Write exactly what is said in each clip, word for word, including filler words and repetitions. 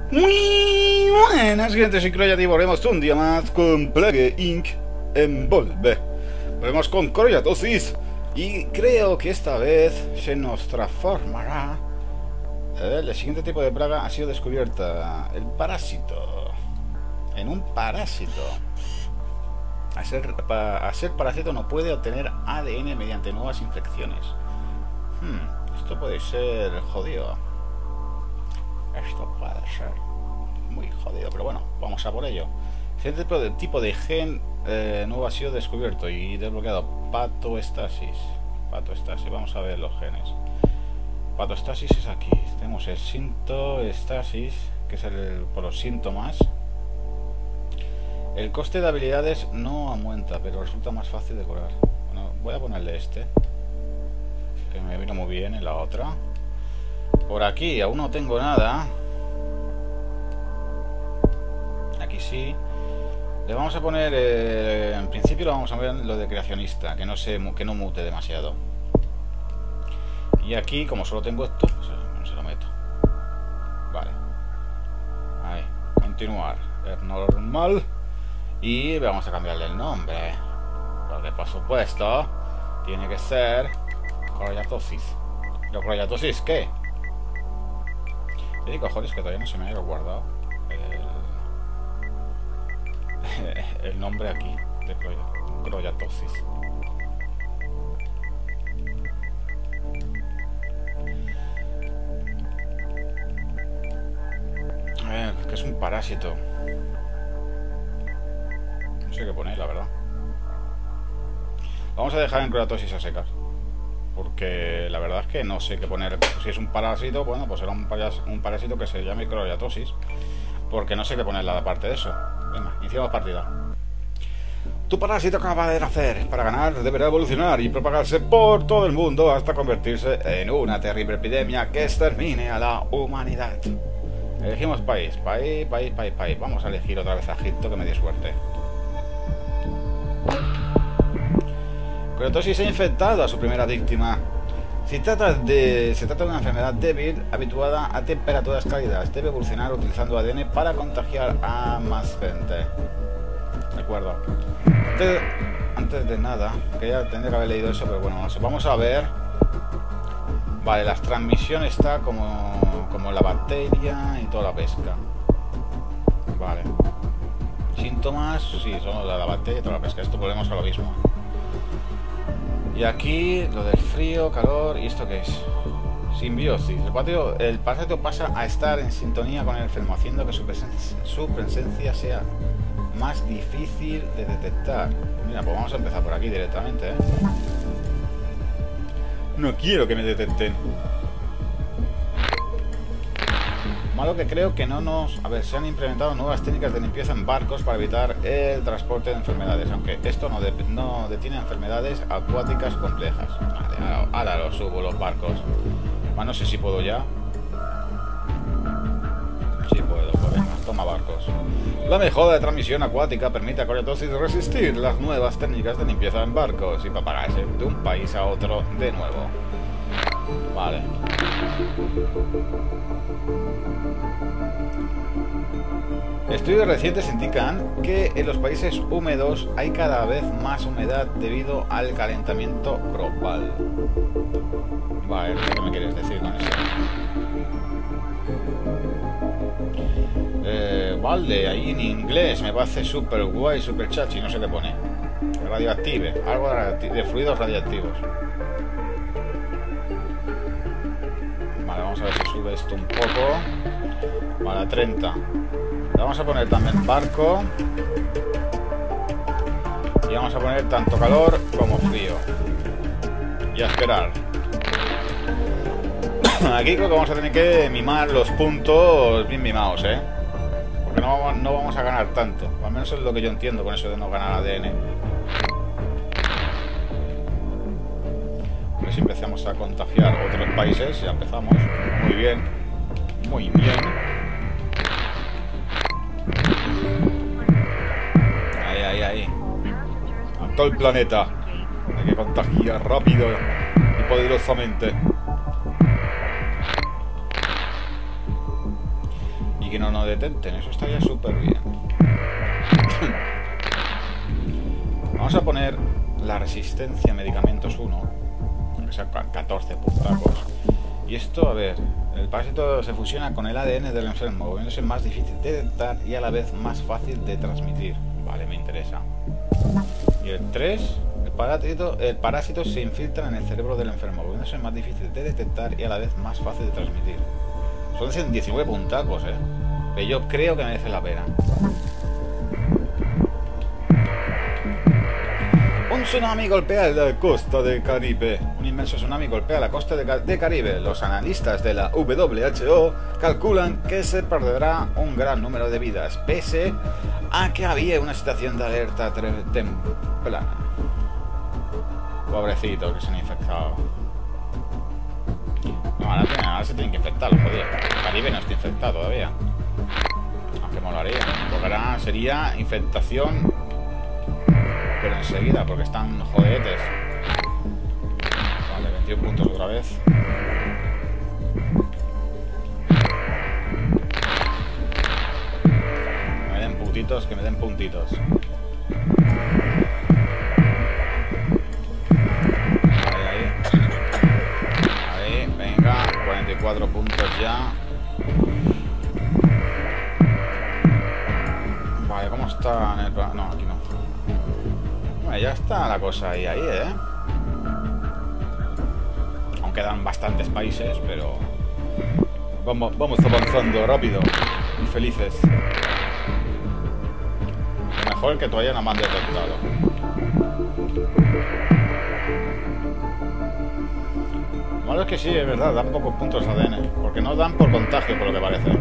Muy buenas, gente, soy Croyat y volvemos un día más con Plague incorporated. Envolve. Volvemos con Croyatosis y creo que esta vez se nos transformará. Eh, el siguiente tipo de plaga ha sido descubierta, el parásito. En un parásito. A ser, pa, a ser parásito no puede obtener A D N mediante nuevas infecciones. Hmm, esto puede ser jodido. Esto puede ser muy jodido, pero bueno, vamos a por ello. Este tipo de, tipo de gen eh, nuevo ha sido descubierto y desbloqueado. Patoestasis. Patoestasis, vamos a ver los genes. Patoestasis es aquí. Tenemos el sintoestasis, que es el, por los síntomas. El coste de habilidades no aumenta, pero resulta más fácil de curar. Bueno, voy a ponerle este, que me vino muy bien en la otra. Por aquí aún no tengo nada. Aquí sí. Le vamos a poner, eh, en principio lo vamos a ver lo de creacionista, que no se, que no mute demasiado. Y aquí, como solo tengo esto, pues no se lo meto. Vale. Ahí. Continuar. Es normal. Y vamos a cambiarle el nombre. Porque por supuesto tiene que ser Croyatosis. ¿Lo Croyatosis qué? ¿Qué cojones que todavía no se me haya guardado el, el nombre aquí de Croyatosis? A ver, que es un parásito. No sé qué poner, la verdad. Vamos a dejar en Croyatosis a secas, porque la verdad es que no sé qué poner. Si es un parásito, bueno, pues será un, paras, un parásito que se llame Croyatosis, porque no sé qué ponerle aparte de eso. Venga, iniciamos partida. Tu parásito acaba de nacer. Para ganar deberá evolucionar y propagarse por todo el mundo hasta convertirse en una terrible epidemia que extermine a la humanidad. Elegimos país, país, país, país, país. Vamos a elegir otra vez a Egipto, que me dio suerte. Croyatosis ha infectado a su primera víctima. Si trata de, se trata de una enfermedad débil, habituada a temperaturas cálidas. Debe evolucionar utilizando A D N para contagiar a más gente. De acuerdo. Antes, antes de nada, que ya tendría que haber leído eso, pero bueno, no sé. Vamos a ver. Vale, la transmisión está como, como la bacteria y toda la pesca. Vale. Síntomas, sí, son la, la bacteria y toda la pesca. Esto volvemos a lo mismo. Y aquí lo del frío, calor, ¿y esto qué es? Simbiosis. El, patio, el parásito pasa a estar en sintonía con el enfermo, haciendo que su presencia, su presencia sea más difícil de detectar. Mira, pues vamos a empezar por aquí directamente, ¿eh? No quiero que me detecten. Malo que creo que no nos... A ver, se han implementado nuevas técnicas de limpieza en barcos para evitar el transporte de enfermedades, aunque esto no, de, no detiene enfermedades acuáticas complejas. Vale, ahora, ahora lo subo los barcos. Bueno, no sé si puedo ya. Sí puedo, pues venga, toma barcos. La mejora de transmisión acuática permite a Croyatosis resistir las nuevas técnicas de limpieza en barcos y propagarse de un país a otro de nuevo. Vale. Estudios recientes indican que en los países húmedos hay cada vez más humedad debido al calentamiento global. Vale, no sé qué me quieres decir con eso. Eh, vale, ahí en inglés me parece super guay, super chachi, no sé qué pone. Radioactive, algo de, de fluidos radioactivos. Vale, vamos a ver si sube esto un poco. Vale, a treinta. Le vamos a poner también barco. Y vamos a poner tanto calor como frío. Y a esperar. Aquí creo que vamos a tener que mimar los puntos bien mimados, ¿eh? Porque no vamos, no vamos a ganar tanto. Al menos es lo que yo entiendo con eso de no ganar A D N. Porque si empezamos a contagiar otros países, ya empezamos. Muy bien. Muy bien. Ahí, ahí, ahí. A todo el planeta. Hay que contagiar rápido y poderosamente. y que no nos detenten. Eso estaría súper bien. Vamos a poner la resistencia a medicamentos uno, que sea catorce puntacos. Y esto, a ver, el parásito se fusiona con el A D N del enfermo, volviéndose más difícil de detectar y a la vez más fácil de transmitir. Vale, me interesa. Y el tres, el parásito, el parásito se infiltra en el cerebro del enfermo, volviéndose más difícil de detectar y a la vez más fácil de transmitir. Son diecinueve puntacos, eh. Pero yo creo que merece la pena. Un tsunami golpea la costa de Caribe. Un inmenso tsunami golpea la costa de, de Caribe. Los analistas de la W H O calculan que se perderá un gran número de vidas, pese a que había una situación de alerta temprana. Pobrecito que se han infectado. No, ahora, tiene, ahora se tienen que infectar, joder. Caribe no está infectado todavía. Aunque molaría. Porque ahora sería infectación, pero enseguida, porque están jodetes. Vale, veintiún puntos otra vez. Que me den puntitos, que me den puntitos. Ahí, ahí. Ahí, venga, cuarenta y cuatro puntos ya. Vale, ¿cómo está en el plan? No, aquí no. Bueno, ya está la cosa ahí, ahí, ¿eh? Aún quedan bastantes países, pero vamos, vamos avanzando rápido y felices. Lo mejor que todavía no me han detectado. Lo malo es que sí, es verdad, dan pocos puntos A D N, porque no dan por contagio, por lo que parece.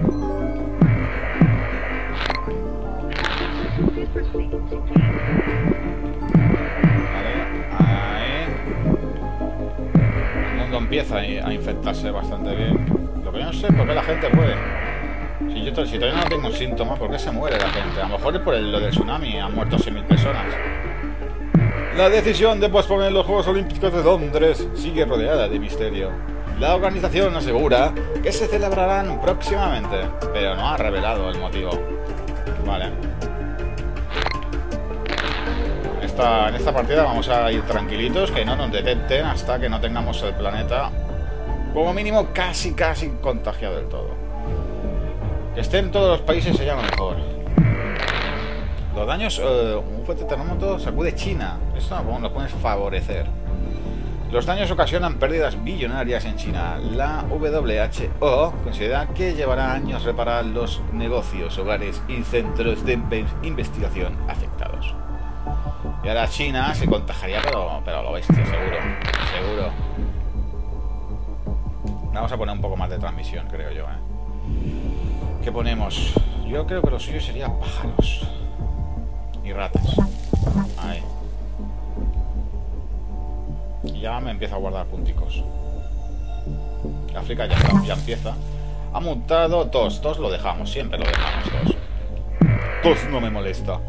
Empieza a infectarse bastante bien. Lo que yo no sé es por qué la gente muere. Si, yo, si todavía no tengo síntomas, ¿por qué se muere la gente? A lo mejor es por el, lo del tsunami. Han muerto seis mil personas. La decisión de posponer los Juegos Olímpicos de Londres sigue rodeada de misterio. La organización asegura que se celebrarán próximamente, pero no ha revelado el motivo. Vale. En esta partida vamos a ir tranquilitos, que no nos detecten hasta que no tengamos el planeta como mínimo casi casi contagiado del todo. Que estén todos los países sería lo mejor. Los daños, eh, un fuerte terremoto sacude China. Esto nos puede favorecer. Los daños ocasionan pérdidas billonarias en China. La W H O considera que llevará años reparar los negocios, hogares y centros de investigación afectados. Y ahora China se contagiaría, pero, pero lo bestia, seguro. Seguro. Vamos a poner un poco más de transmisión, creo yo, ¿eh? ¿Qué ponemos? Yo creo que lo suyo sería pájaros. Y ratas. Ahí. Y ya me empieza a guardar punticos. África ya, está, ya empieza. Ha mutado tos. Tos lo dejamos, siempre lo dejamos, tos. Tos no me molesta.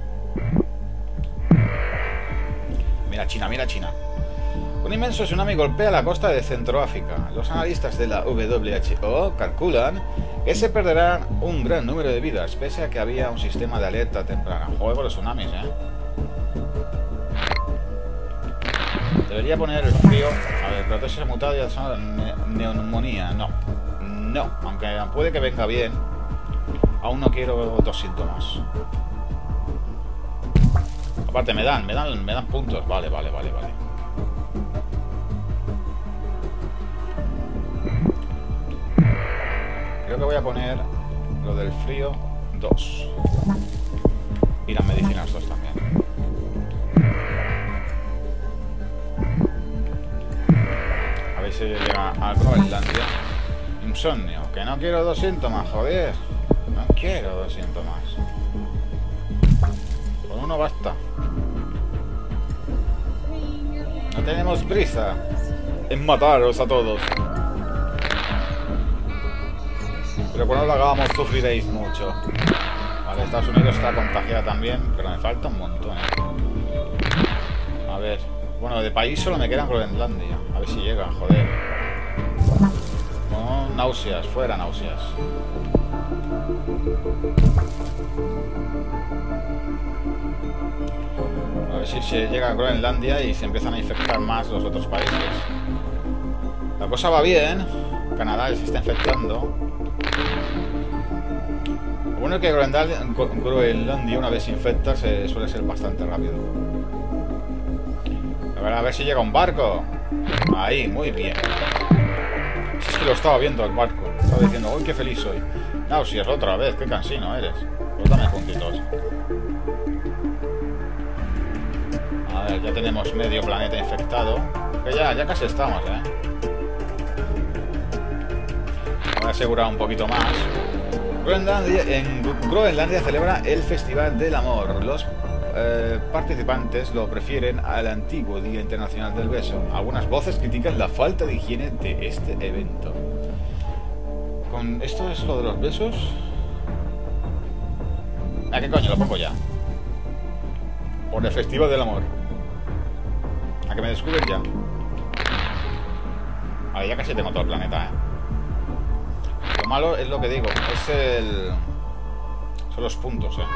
Mira China, mira China. Un inmenso tsunami golpea la costa de Centroáfrica. Los analistas de la W H O calculan que se perderán un gran número de vidas, pese a que había un sistema de alerta temprana. Joder con los tsunamis, ¿eh? Debería poner el frío. A ver, protegerse mutado y ne neumonía. No, no, aunque puede que venga bien. Aún no quiero dos síntomas. Aparte me dan, me dan, me dan puntos. Vale, vale, vale, vale. Creo que voy a poner lo del frío dos. Y las medicinas dos también. A ver si llega a Groenlandia. Insomnio. Que no quiero dos síntomas, joder. No quiero dos síntomas. Con uno basta. No tenemos prisa en mataros a todos. Pero cuando lo hagamos sufriréis mucho. Vale, Estados Unidos está contagiada también, pero me falta un montón, ¿eh? A ver. Bueno, de país solo me queda Groenlandia. A ver si llega, joder. No, náuseas, fuera náuseas. A ver si se llega a Groenlandia y se empiezan a infectar más los otros países. La cosa va bien. Canadá se está infectando. Lo bueno es que Groenlandia, Groenlandia una vez se infecta se suele ser bastante rápido. A ver, a ver si llega un barco. Ahí, muy bien. Si es que lo estaba viendo el barco. Estaba diciendo, uy, qué feliz soy. No, si es otra vez, qué cansino eres. Pues dame puntitos. A ver, ya tenemos medio planeta infectado. Que ya, ya casi estamos, eh. Voy a asegurar un poquito más. Groenlandia, en Groenlandia celebra el Festival del Amor. Los eh, participantes lo prefieren al antiguo Día Internacional del Beso. Algunas voces critican la falta de higiene de este evento. Con esto es lo de los besos. ¿A qué coño lo pongo ya? Por el Festival del Amor. A que me descubren ya. Vale, ya casi tengo todo el planeta, eh. Lo malo es lo que digo, es el... son los puntos, eh.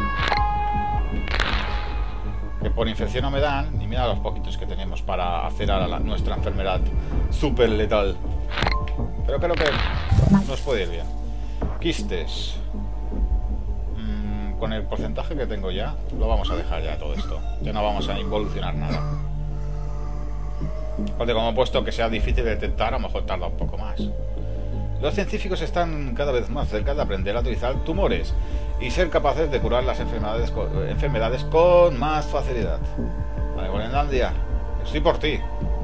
Que por infección no me dan, y mira los poquitos que tenemos para hacer a la, nuestra enfermedad súper letal. Pero creo que nos puede ir bien. Quistes. Mm, con el porcentaje que tengo ya, lo vamos a dejar ya todo esto. Ya no vamos a involucionar nada. Porque como he puesto que sea difícil de detectar, a lo mejor tarda un poco más. Los científicos están cada vez más cerca de aprender a utilizar tumores y ser capaces de curar las enfermedades con, enfermedades con más facilidad. Vale, Groenlandia, estoy por ti.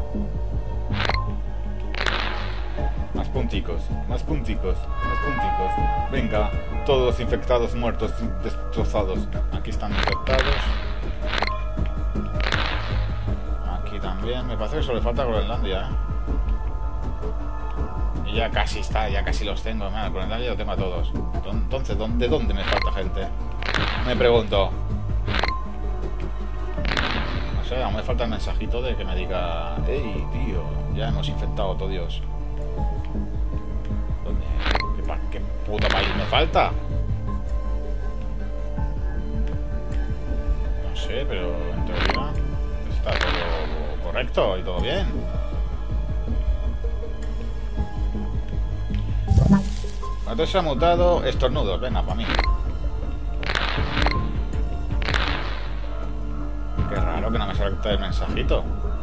Más punticos, más punticos, más punticos. Venga, todos los infectados muertos y destrozados. Aquí están infectados. Aquí también. Me parece que solo le falta Groenlandia, ¿eh? Y ya casi está, ya casi los tengo. Mira, Groenlandia lo tengo a todos. Entonces, ¿de dónde me falta gente? Me pregunto. No sé, aún me falta el mensajito de que me diga: hey, tío, ya hemos infectado a todo Dios. ¿Dónde? ¿Qué, qué puto país me falta? No sé, pero en teoría está todo correcto y todo bien. Entonces se ha mutado estornudos. Venga, para mí. Qué raro que no me salga el mensajito.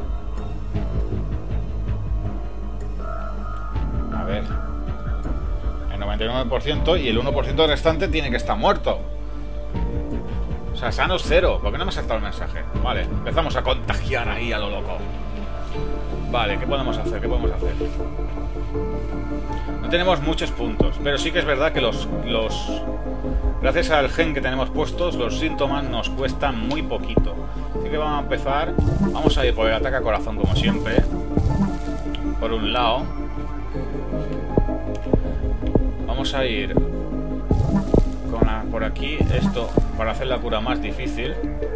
A ver. El noventa y nueve por ciento y el uno por ciento restante tiene que estar muerto. O sea, sanos cero. ¿Por qué no me ha saltado el mensaje? Vale, empezamos a contagiar ahí a lo loco. Vale, ¿qué podemos hacer? ¿Qué podemos hacer? No tenemos muchos puntos, pero sí que es verdad que los, los... gracias al gen que tenemos puestos, los síntomas nos cuestan muy poquito. Así que vamos a empezar. Vamos a ir por el ataque a corazón como siempre. Por un lado. Vamos a ir con la, por aquí, esto, para hacer la cura más difícil.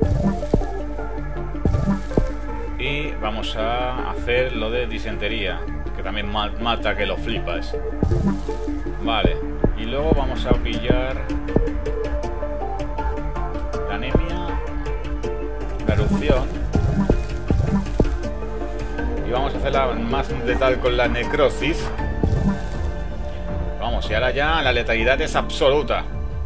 Y vamos a hacer lo de disentería, que también mata que lo flipas. Vale, y luego vamos a pillar la anemia, la erupción, y vamos a hacerla más de tal con la necrosis. Vamos, y ahora ya la letalidad es absoluta.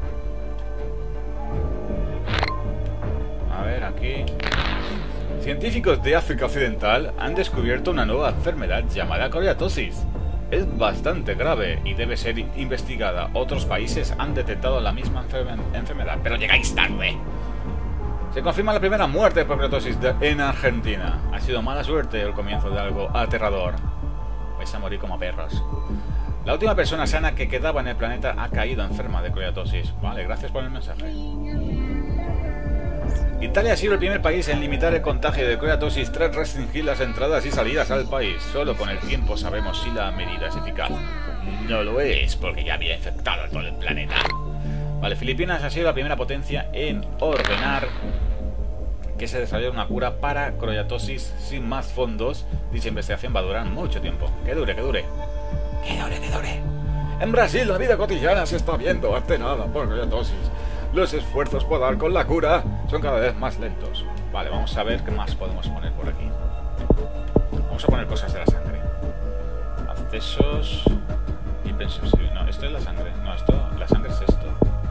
A ver, aquí. Científicos de África Occidental han descubierto una nueva enfermedad llamada coriatosis. Es bastante grave y debe ser investigada. Otros países han detectado la misma enfer enfermedad, pero llegáis tarde. Se confirma la primera muerte por coriatosis en Argentina. Ha sido mala suerte el comienzo de algo aterrador. Vais a morir como perros. La última persona sana que quedaba en el planeta ha caído enferma de coriatosis. Vale, gracias por el mensaje. Italia ha sido el primer país en limitar el contagio de coriatosis tras restringir las entradas y salidas al país. Solo con el tiempo sabemos si la medida es eficaz. No lo es, porque ya había infectado a todo el planeta. Vale, Filipinas ha sido la primera potencia en ordenar que se desarrolle una cura para coriatosis sin más fondos. Dicha investigación va a durar mucho tiempo. Que dure, que dure. Que dure, que dure. En Brasil la vida cotidiana se está viendo alterada por coreatosis. Los esfuerzos por dar con la cura son cada vez más lentos. Vale, vamos a ver qué más podemos poner por aquí. Vamos a poner cosas de la sangre. Accesos y pensiones. No, esto es la sangre. No, esto, la sangre es esto.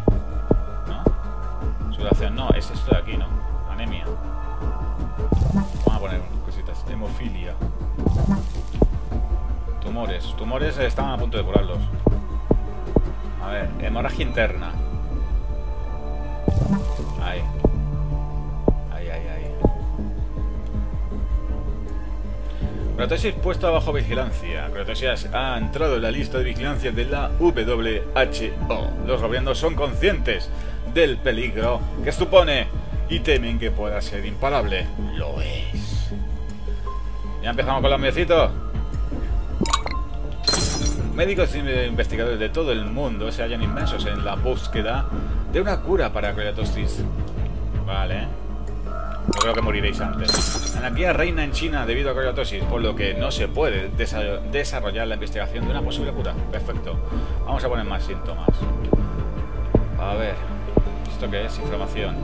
¿No? Sudoración. No, es esto de aquí, ¿no? Anemia. Vamos a poner cositas. Hemofilia. Tumores. Tumores estaban a punto de curarlos. A ver, hemorragia interna. Ahí. Ahí, ahí, ahí. Coreatosis puesta bajo vigilancia. Coreatosis ha entrado en la lista de vigilancia de la W H O. Los gobiernos son conscientes del peligro que supone y temen que pueda ser imparable. Lo es. Ya empezamos con los miecitos. Médicos e investigadores de todo el mundo se hallan inmersos en la búsqueda de una cura para coreatosis. Vale. Yo creo que moriréis antes. Anarquía reina en China debido a coreatosis, por lo que no se puede desa desarrollar la investigación de una posible cura. Perfecto. Vamos a poner más síntomas. A ver. ¿Esto qué es? Inflamación.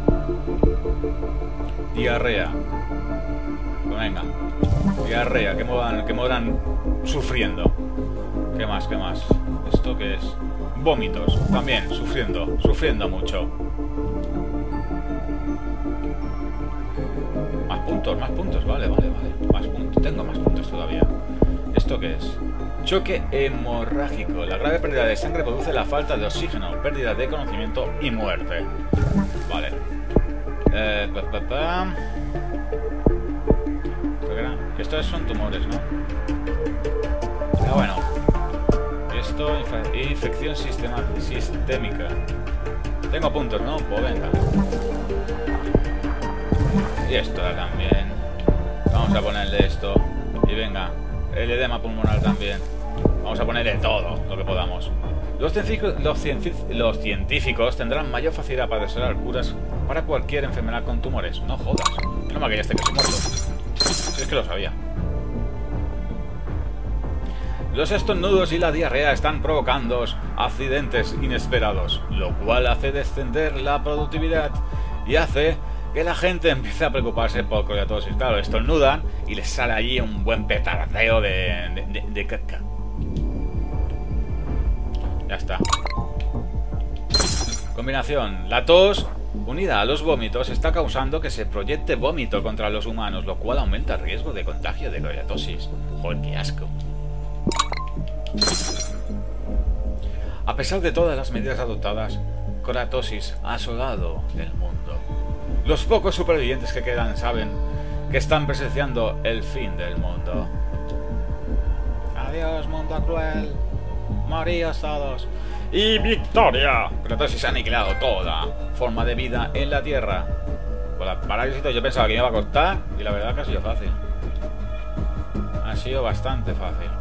Diarrea. Pues venga. Diarrea. Que mueran, que mueran sufriendo. ¿Qué más? ¿Qué más? ¿Esto qué es? Vómitos. También, sufriendo. Sufriendo mucho. Más puntos, más puntos. Vale, vale, vale. Más puntos. Tengo más puntos todavía. ¿Esto qué es? Choque hemorrágico. La grave pérdida de sangre produce la falta de oxígeno, pérdida de conocimiento y muerte. Vale. Eh, pa, pa, pa. Estos son tumores, ¿no? Pero bueno. Esto, inf infección sistema sistémica. Tengo puntos, ¿no? Pues venga. Y esto también. Vamos a ponerle esto. Y venga. El edema pulmonar también. Vamos a ponerle todo lo que podamos. Los científicos, los, cienci los científicos tendrán mayor facilidad para desarrollar curas para cualquier enfermedad con tumores. No jodas. No me que ya esté casi muerto. Si es que lo sabía. Los estornudos y la diarrea están provocando accidentes inesperados, lo cual hace descender la productividad y hace que la gente empiece a preocuparse por coreatosis. Claro, estornudan y les sale allí un buen petardeo de, de, de, de caca. Ya está. Combinación. La tos, unida a los vómitos, está causando que se proyecte vómito contra los humanos, lo cual aumenta el riesgo de contagio de coreatosis. Joder, qué asco. A pesar de todas las medidas adoptadas, coreatosis ha asolado el mundo. Los pocos supervivientes que quedan saben que están presenciando el fin del mundo. Adiós, mundo cruel. Moríos todos. Y victoria. Coreatosis ha aniquilado toda forma de vida en la Tierra. Con la parálisis yo pensaba que me iba a costar y la verdad que ha sido fácil. Ha sido bastante fácil.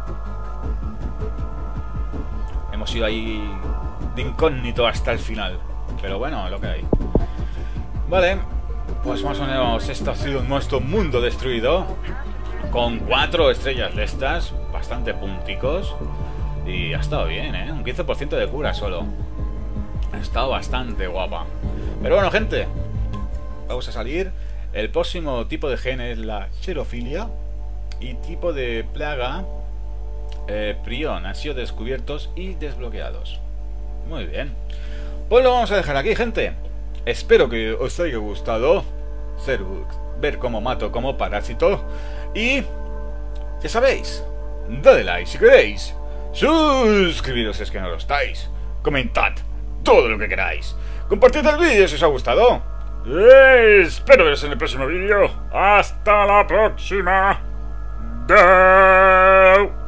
Hemos ido ahí de incógnito hasta el final. Pero bueno, es lo que hay. Vale, pues más o menos esto ha sido nuestro mundo destruido. Con cuatro estrellas de estas, bastante punticos. Y ha estado bien, ¿eh? Un quince por ciento de cura solo. Ha estado bastante guapa. Pero bueno, gente, vamos a salir. El próximo tipo de gen es la xerofilia. Y tipo de plaga, eh, prión, han sido descubiertos y desbloqueados. Muy bien. Pues lo vamos a dejar aquí, gente. Espero que os haya gustado ser, ver cómo mato como parásito. Y ya sabéis, dadle like si queréis. Suscribiros si es que no lo estáis. Comentad todo lo que queráis. Compartid el vídeo si os ha gustado. Eh, espero veros en el próximo vídeo. Hasta la próxima. Go!